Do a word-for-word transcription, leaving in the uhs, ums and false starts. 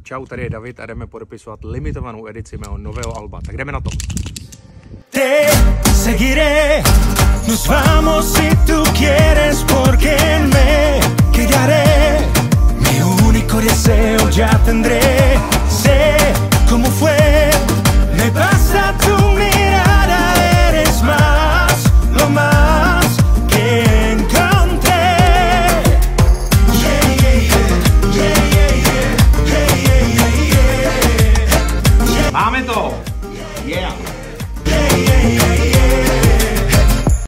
Čau, tady je David a jdeme podepisovat limitovanou edici mého nového alba. Tak jdeme na to. Te seguiré, nos vamos si tú quieres.